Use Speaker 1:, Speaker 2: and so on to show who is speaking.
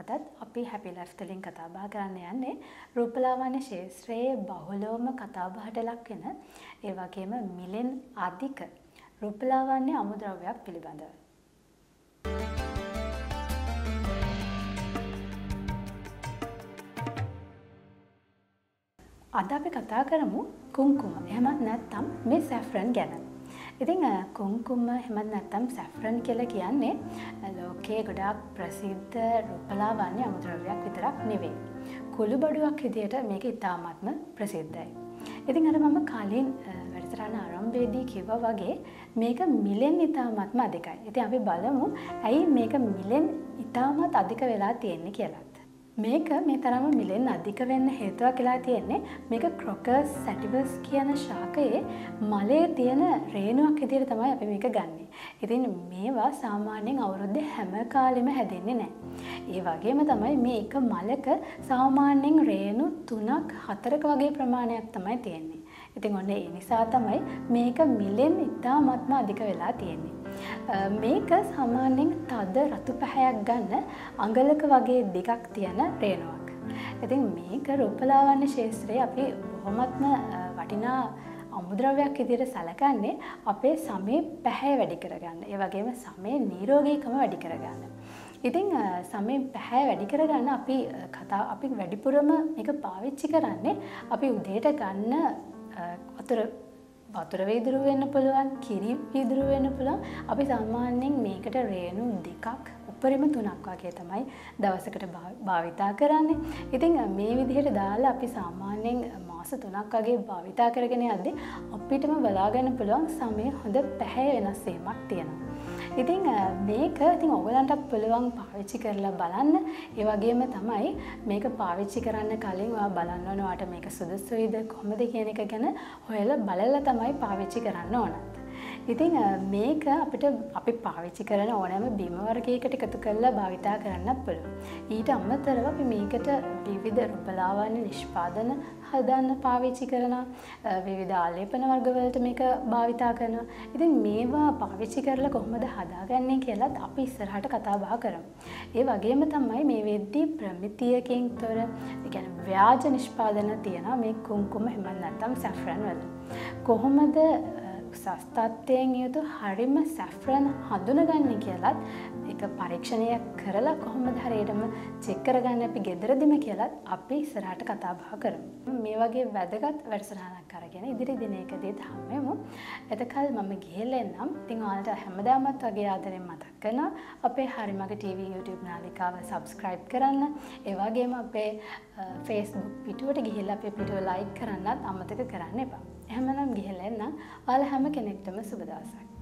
Speaker 1: අදත් අපි හැපි ලයිෆ් තුලින් කතා බහ කරන්න යන්නේ රූපලාවන්‍ය ශාස්ත්‍රයේ බහුලවම කතා බහට ලක් වෙන ඒ වගේම මිලෙන් අධික රූපලාවන්‍ය අමුද්‍රව්‍යයක් පිළිබඳව. අද අපි කතා කරමු කුංකුම එහෙමත් නැත්නම් මේ සැෆ්‍රන් ගැන. ඉතින් කුංකුම එහෙමත් නැත්නම් සැෆ්‍රන් කියලා කියන්නේ ලෝකයේ ගොඩාක් ප්‍රසිද්ධ රූපලාවන්‍ය අමුද්‍රව්‍යයක් විතරක් නෙවෙයි. කුළුබඩුවක් විදියට මේක ඉතාමත්ම ප්‍රසිද්ධයි. ඉතින් අර මම කලින් වැඩසටහන ආරම්භයේදී කිව්වා වගේ මේක මිලෙන් ඉතාමත්ම අධිකයි. ඉතින් අපි බලමු ඇයි මේක මිලෙන් ඉතාමත් අධික වෙලා තියෙන්නේ කියලා. මේක මේ තරම මිලෙන් අධික වෙන්න හේතුවක් කියලා තියෙන්නේ මේක ක්‍රොකස් සැටිවස් කියන ශාකයේ මලේ තියෙන රේණුවක් විදිහට තමයි අපි මේක ගන්නෙ. ඉතින් මේවා සාමාන්‍යයෙන් අවුරුද්දේ හැම කාලෙම හැදෙන්නේ නැහැ. ඒ වගේම තමයි මේ එක මලක සාමාන්‍යයෙන් රේණු 3ක් 4ක වගේ ප්‍රමාණයක් තමයි තියෙන්නේ. ඉතින් ඔන්න ඒ නිසා තමයි මේක මිලෙන් ඉතාමත්ම අධික වෙලා තියෙන්නේ. මේක සාමාන්‍යයෙන් තද රතු පැහැයක් ගන්න අඟලක වගේ දිගක් තියෙන රේණුවක්. ඉතින් මේක රූපලාවන්‍ය ශාස්ත්‍රයේ අපි බොහොමත්ම වටිනා අමුද්‍රව්‍යයක් විදිහට සැලකන්නේ අපේ සමේ පැහැ වැඩි කරගන්න. ඒ වගේම සමේ නිරෝගීකම වැඩි කරගන්න. ඉතින් සමේ පැහැ වැඩි කරගන්න අපි වැඩිපුරම මේක පාවිච්චි කරන්නේ අපි උදේට ගන්න වතුර වීදුරු වෙන්න පුළුවන්, කිරි වීදුරු වෙන්න පුළුවන්. අපි සාමාන්‍යයෙන් මේකට රේණු 2ක් උපරිම 3ක් වගේ තමයි දවසකට භාවිතා කරන්නේ. ඉතින් මේ විදිහට දාලා අපි සාමාන්‍යයෙන් මාස 3ක් වගේ භාවිතා කරගෙන යද්දී අපිටම බලා ගන්න පුළුවන් සමේ හොඳ පැහැ වෙනස් වීමක් තියෙනවා. ඉතින් මේක ඔයගලන්ටත් පුළුවන් පාවිච්චි කරලා බලන්න. ඒ වගේම තමයි මේක පාවිච්චි කරන්න කලින් ඔයා බලන්න ඕන ඔයාට මේක සුදුසුයිද කොහොමද කියන එක ගැන හොයලා බලලා තමයි පාවිච්චි කරන්න ඕනත්. ඉතින් මේක අපි පාවිච්චි කරන ඕනෑම බීම වර්ගයකට එකතු කරලා භාවිතා කරන්නත් පුළුවන්. ඊට අමතරව අපි මේකට විවිධ රූපලාවන්‍ය නිෂ්පාදන හදන්න පාවිච්චි කරනවා. විවිධ ආලේපන වර්ග වලට මේක භාවිතා කරනවා. ඉතින් මේවා පාවිච්චි කරලා කොහොමද හදාගන්නේ කියලාත් අපි ඉස්සරහට කතා බහ කරමු. ඒ වගේම තමයි මේ වෙද්දී ප්‍රමිතියකින් තොර ඒ කියන්නේ ව්‍යාජ නිෂ්පාදන තියෙනවා මේ කුංකුම එහෙම නැත්නම් සැෆ්‍රන් වල. කොහොමද සස්තත්වයෙන් යුතු හරිම සැෆ්‍රන් හඳුනගන්නේ කියලාත් ඒක පරීක්ෂණයක් කරලා කොහොමද හරියටම චෙක් කරගන්න අපි ගෙදරදිම කියලාත් අපි ඉස්සරහට කතා බහ කරමු. මේ වගේ වැදගත් වැඩසටහනක් අරගෙන ඉදිරි දිනයකදීත් හම්බෙමු. එතකල් මම ගිහලා එන්නම්. ඉතින් ඔයාලට හැමදාමත් වගේ ආදරෙන් මතක් කරනවා අපේ හරිමග TV YouTube නාලිකාව subscribe කරන්න. ඒ වගේම අපේ Facebook පිටුවට ගිහිල්ලා අපේ පිටුව like කරන්නත් අමතක කරන්න එපා. එහෙමනම් ගිහලා එන්නම්. ඔයාලා හැම කෙනෙක්ටම සුබ දවසක්.